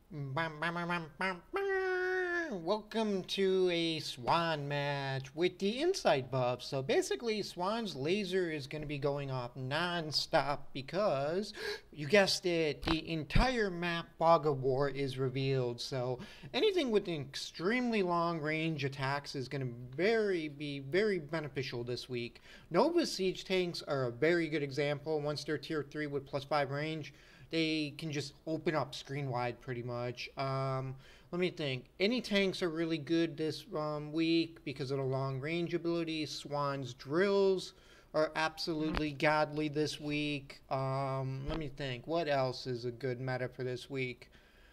Bam, bam, bam, bam, bam, bam. Welcome to a Swan match with the Insight buff. So basically, Swan's laser is going to be going off non-stop because, you guessed it, the entire map Fog of War is revealed. So anything with an extremely long range attacks is going to be very beneficial this week. Nova Siege tanks are a very good example. Once they're tier 3 with +5 range, they can just open up screen wide pretty much. Let me think. Any tanks are really good this week because of the long range ability. Swan's drills are absolutely godly this week. Let me think. What else is a good meta for this week?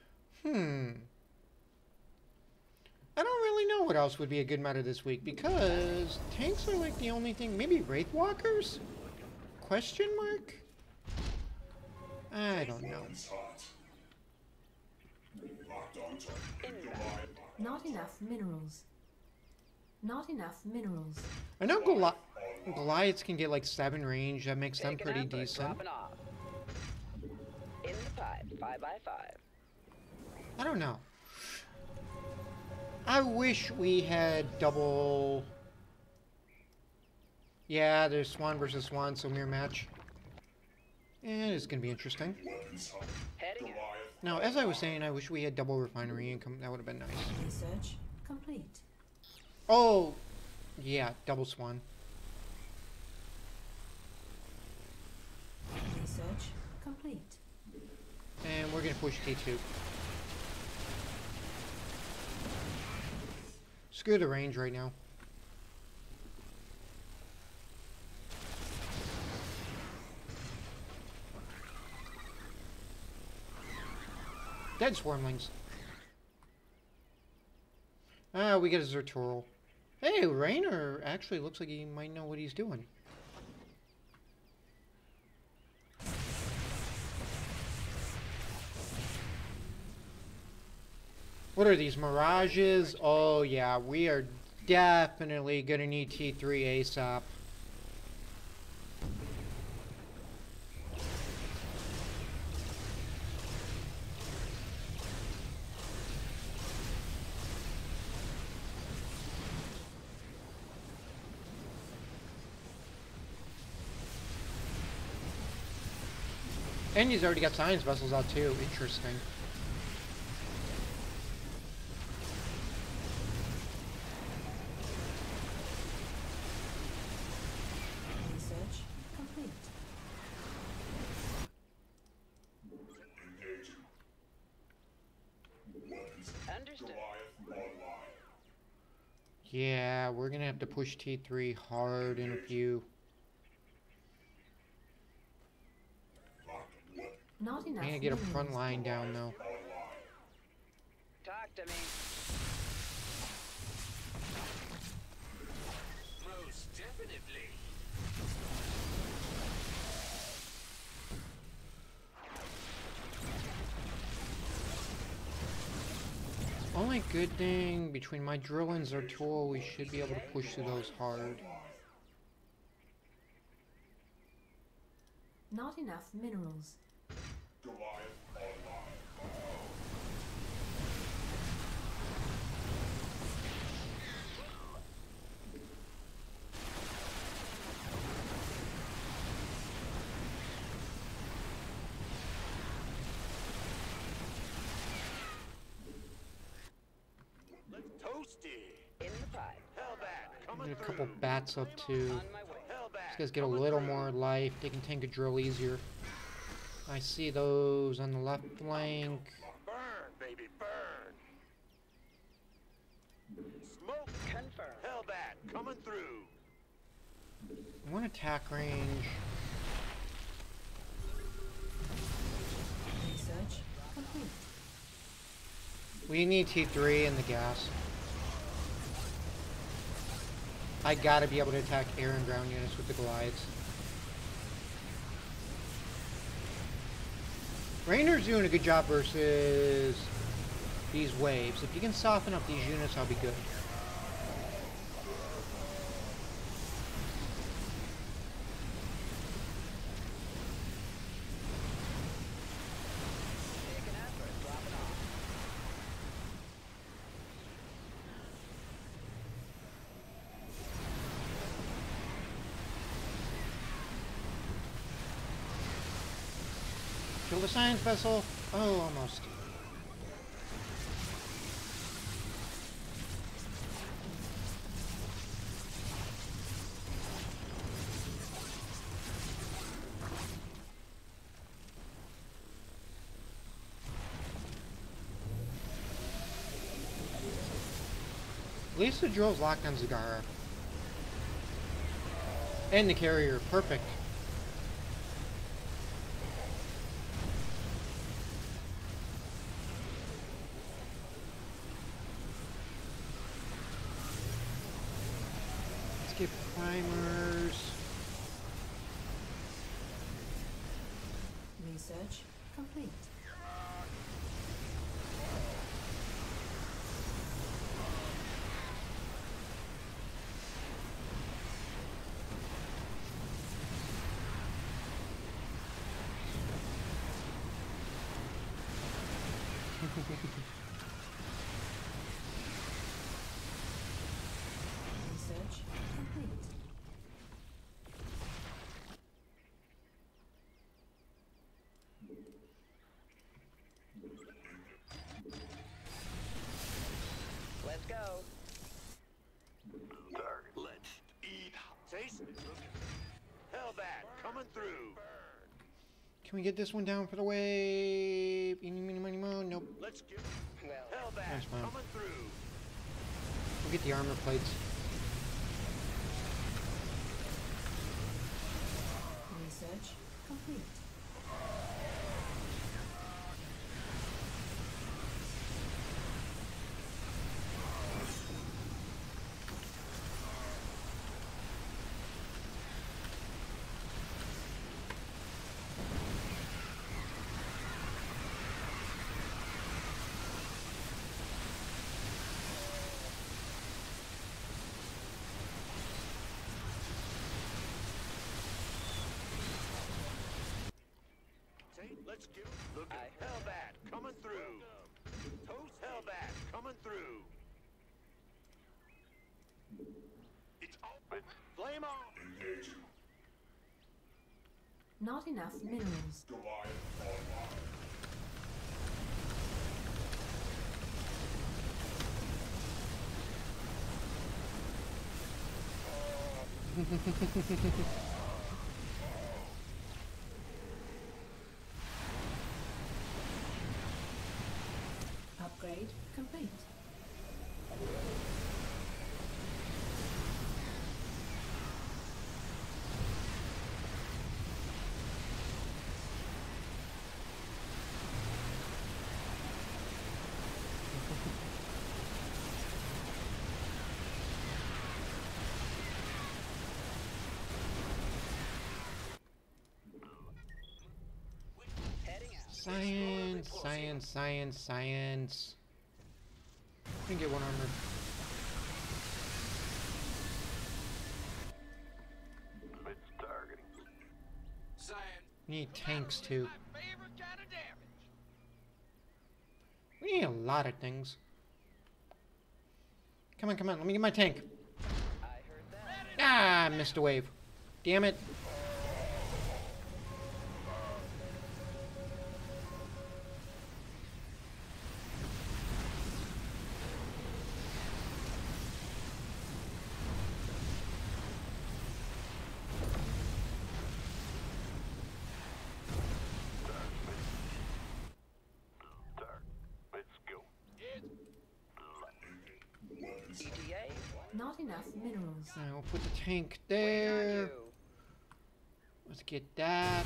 I don't really know what else would be a good meta this week because tanks are like the only thing. Maybe Wraithwalkers? Question mark? I don't know. Not enough minerals. Not enough minerals. I know Goliaths can get like 7 range. That makes them pretty decent. In the pipe, 5x5. I don't know. I wish we had double. Yeah, there's Swan versus Swan, so mirror match. It's gonna be interesting. Heading Now, as I was saying, I wish we had double refinery income. That would have been nice. Research complete. Oh, yeah, double Swan. Research complete. And we're gonna push T2. Screw the range right now. Dead Swarmlings. Ah, we get a Zertural. Hey, Raynor actually looks like he might know what he's doing. What are these, Mirages? Oh yeah, we are definitely gonna need T3 ASAP. And he's already got science vessels out too. Interesting. Research complete. Understood. Yeah, we're gonna have to push T3 hard in a few. Not enough. I'm gonna get a minerals. front line down though. Talk to me. Most definitely. Only good thing, between my drill and Zertual, we should be able to push through those hard. Not enough minerals. Let's toast it. In the pipe. Hellbat, coming Get a through. couple bats up too. On my way. These Hellbat, guys get a coming little through. more life. They can tank a drill easier. I see those on the left flank. Burn, baby, burn. Smoke. Confirm. Hellbat, coming through. One attack range. Research complete. We need T3 and the gas. I gotta be able to attack air and ground units with the Goliaths. Raynor's doing a good job versus these waves. If you can soften up these units, I'll be good. Taking effort, dropping off. Kill the science vessel. Oh, almost. At least the drill's locked on Zagara. And the carrier. Perfect. Let's get primers. Research complete. Research complete. Let's go. Target. Let's eat. Jason, Hellbat coming through. Can we get this one down for the wave? Eeny, meeny, miny, moe. Nope. Let's get Well, Hellbat Nice, man. coming through. We'll get the armor plates. Research complete. Say, let's get look I at heard Hellbat coming through. Toast Hellbat coming through. It's open. Flame on. Not enough minerals. Upgrade complete. heading out. Science, science, science, science. We can get one armor. It's targeting. We need tanks too. My favorite kind of damage. We need a lot of things. Come on, come on. Let me get my tank. I heard that. Ah, missed a wave. Damn it. Let's go. ETA. Not enough minerals. Alright, we'll put the tank Waiting on there. you. Let's get that.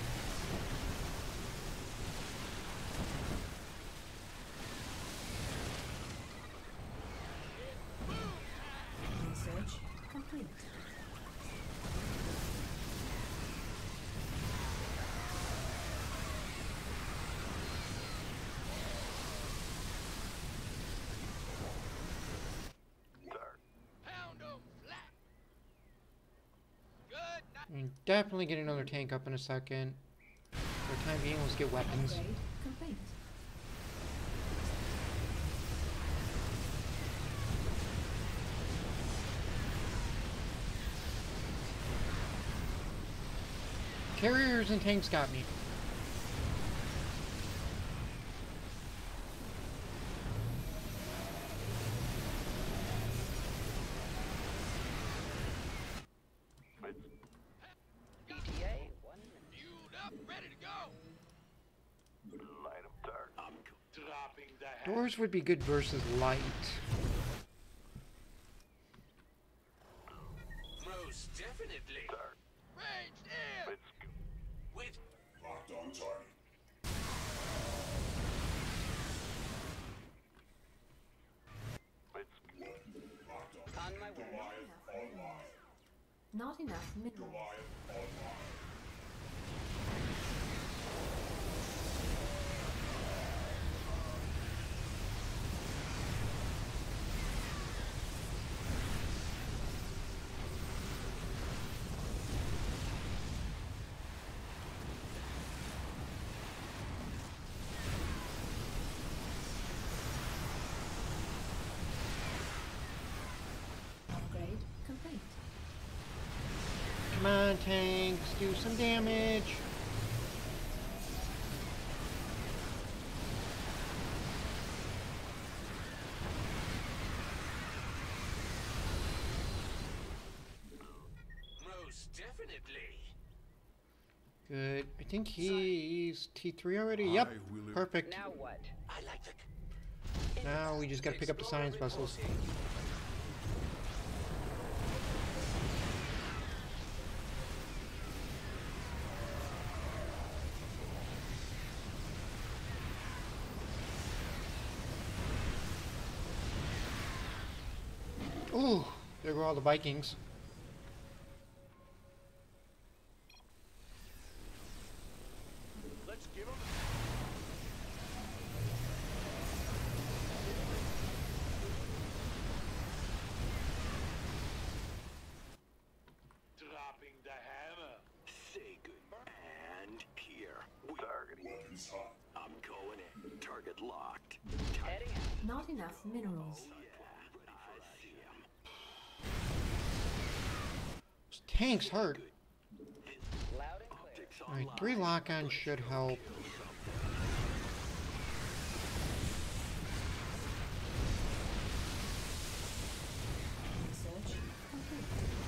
Research complete. Pound 'em flat. Good. We can definitely get another tank up in a second. For the time being, let's get weapons. Upgrade complete. Carriers and tanks got me. Doors would be good versus light. Most definitely. Range in. Let's go. With locked on target. Let's go. Locked on. On my way. Not enough minerals. Upgrade complete. Come on, tanks, do some damage. Most definitely. Good. I think he's T3 already. Yep. Perfect. Now what? I like the. Now we just gotta pick up the science vessels. Ooh, there go all the Vikings. Let's give him. Dropping the hammer. Say good. And here. Targeting. Weapons hot. I'm going in. Target locked. Heading out. Not enough minerals. I see him. Those tanks hurt. Loud and clear. Alright, 3 lock-on should help. Research complete.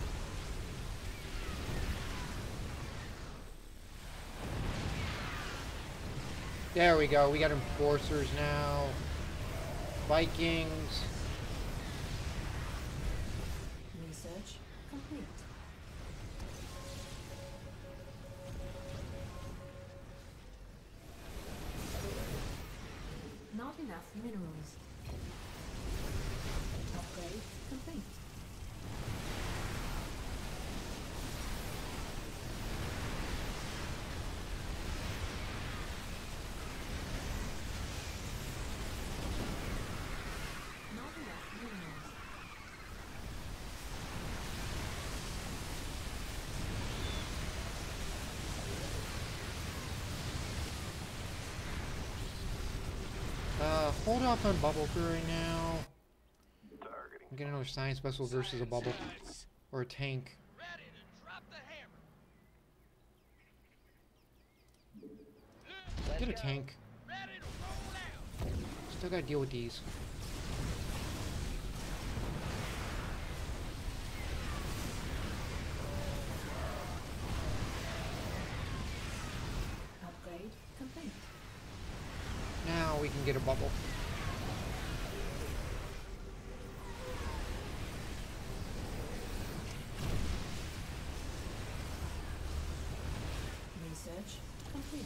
There we go. We got enforcers now. Vikings. Research complete. Not enough minerals. Upgrade complete. Not enough minerals. Hold off on bubble for right now. Targeting. I'm getting another science vessel versus a bubble. Or a tank. Ready to drop the hammer. Let's Get a go. tank. Ready to roll out. Still gotta deal with these. Upgrade complete. Now we can get a bubble. Research complete.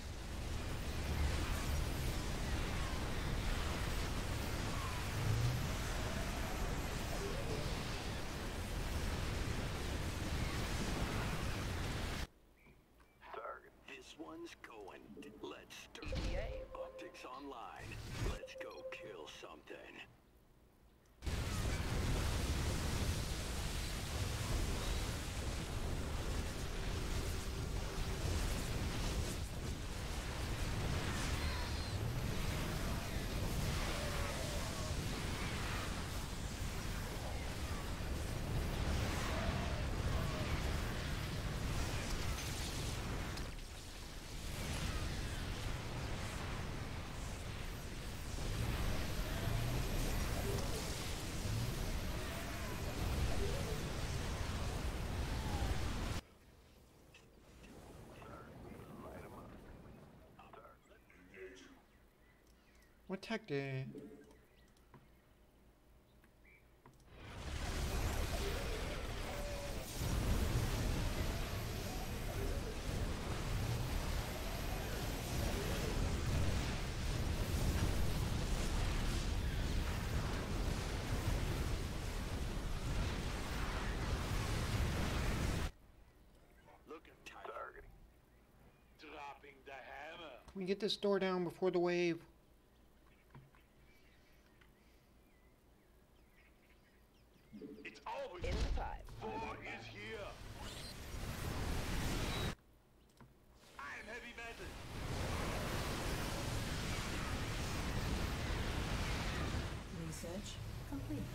Target. This one's going. Let's start. ETA. Optics online. Let's go kill something. What tech did... Look at targeting. Dropping the hammer. Can we get this door down before the wave? It's always In the pipe. war is here. I am heavy metal. Research complete.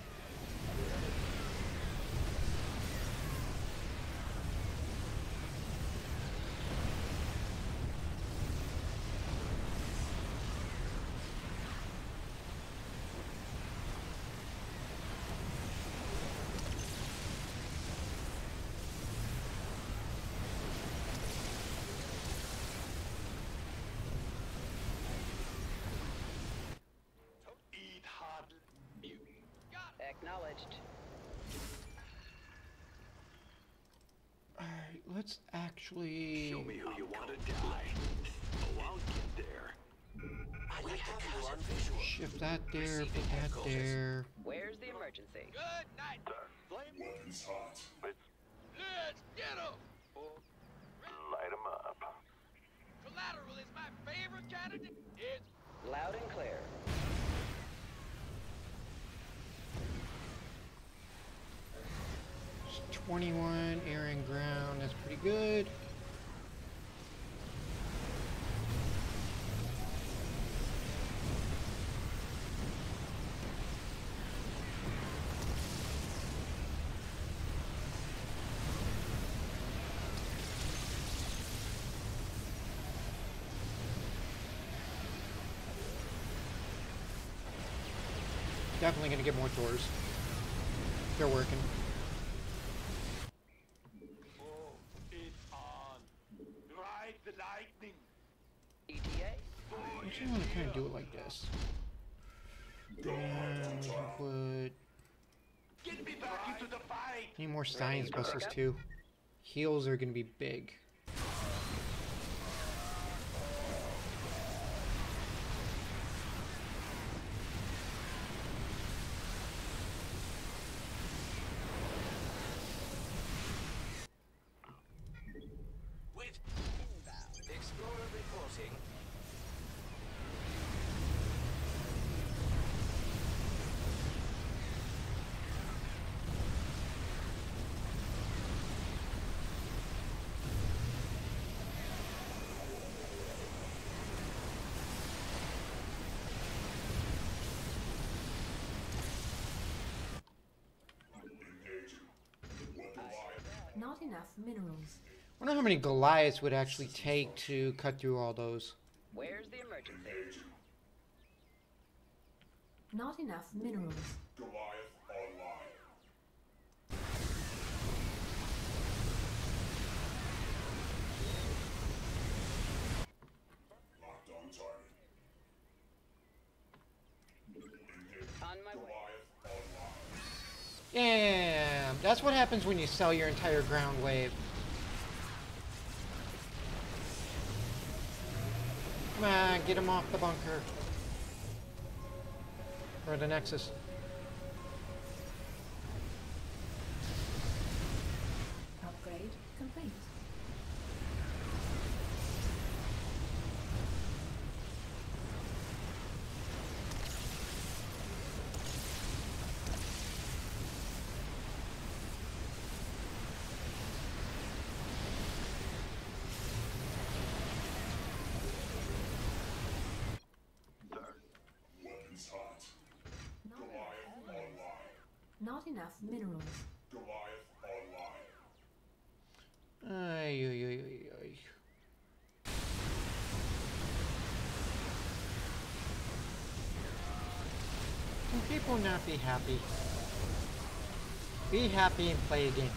Eat hard. You got it. Acknowledged. Alright, let's actually... Show me who you want to die. Oh, I'll get there. We have you on visual. Shift that there, Receiving put that headquarters. there. Where's the emergency? Good night, Flame. Weapons hot. Let's get 'em. Light 'em up. Collateral is my favorite candidate. It's Loud and clear. It's 21, air and ground, that's pretty good. Definitely gonna get more doors. They're working. oh, it's on. Ride the lightning. ETA. I actually want to kind of do it like this. And we can put... Get me back into the fight. Need more Science Busters too. Heals are gonna be big. With Explorer reporting. Not enough minerals. I wonder how many Goliaths would actually take to cut through all those. Where's the emergency? Not enough minerals. Goliath online. Locked on target. On my way. Goliath online. Damn! That's what happens when you sell your entire ground wave. Come on, get him off the bunker. Or the Nexus. Upgrade complete. Weapons hot. Not, Goliath online. not enough minerals. Goliath online. Ay, ay, ay, ay, ay. Can people not be happy? Be happy and play a game.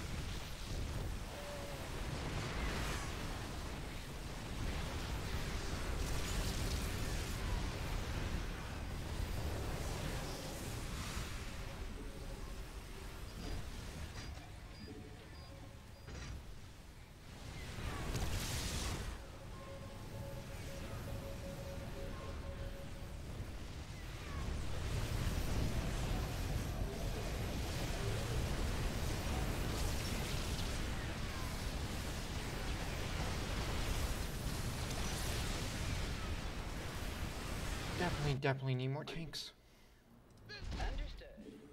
Definitely need more tanks. Understood.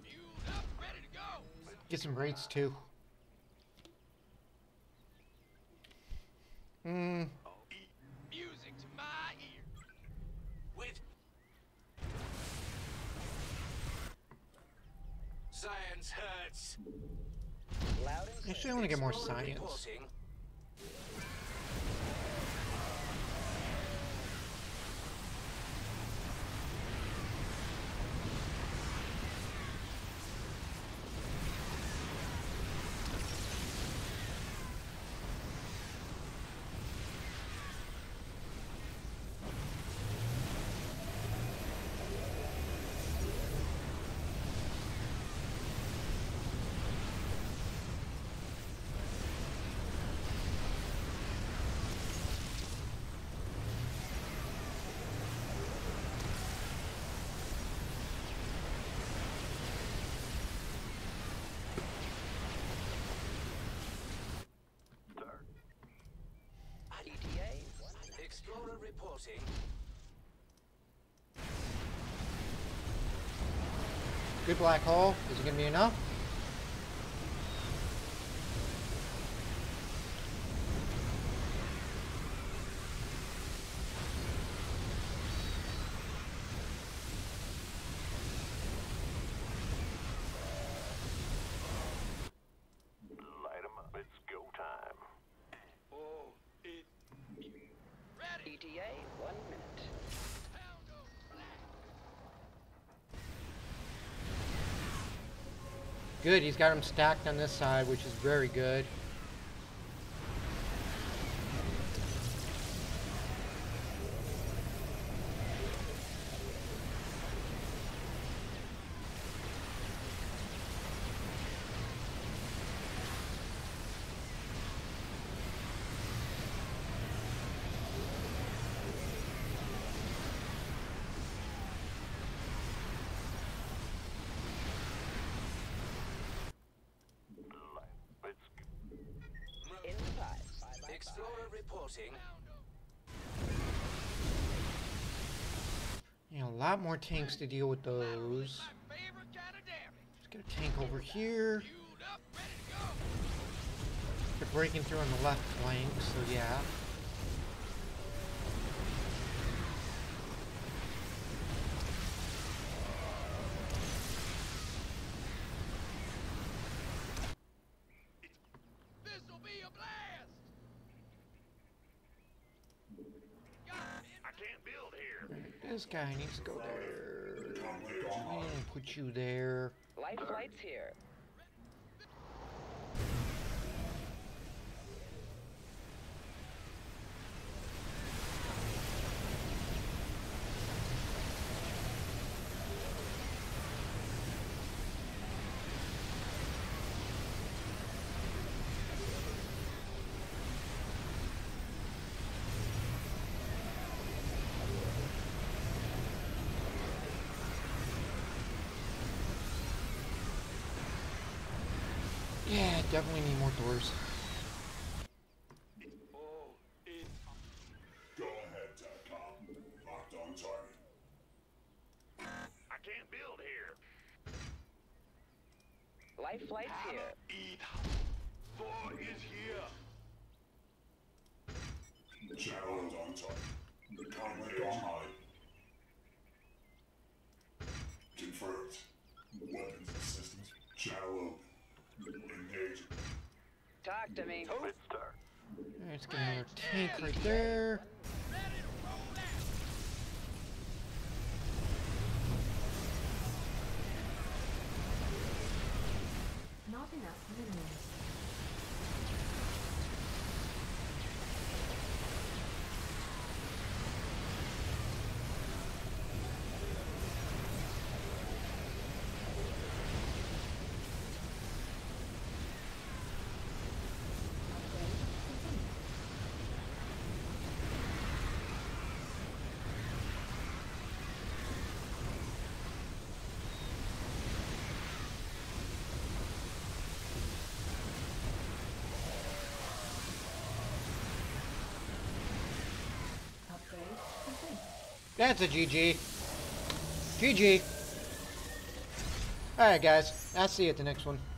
Get some raids too. Music to my ear. With science hurts. Loud and clear. Actually, I want to get more Explorer science. reporting. ETA. Explorer reporting. Good black hole. Is it gonna be enough? Light 'em up. It's go time. Oh, it. Ready. ETA, 1 minute. Good, he's got them stacked on this side, which is very good. In the pipe. Bye, bye, Explorer reporting. Yeah, a lot more tanks to deal with those. Let's get a tank over here. They're breaking through on the left flank, so yeah. This'll be a blast. I can't build here. This guy needs to go there. I'm gonna put you there. Life flight's here. Yeah, definitely need more doors. Oh, it. Go ahead, TACCOM. Locked on target. I can't build here. Life flight's here. Eat. Thor is here. Challenge on target. Contact on high. Confirmed. Weapons and systems. Channel open. Engage. Talk to me. Let's start. Alright, let's get another tank right there. Not enough minerals. Upgrade complete. Upgrade complete. That's a GG. GG. Alright, guys. I'll see you at the next one.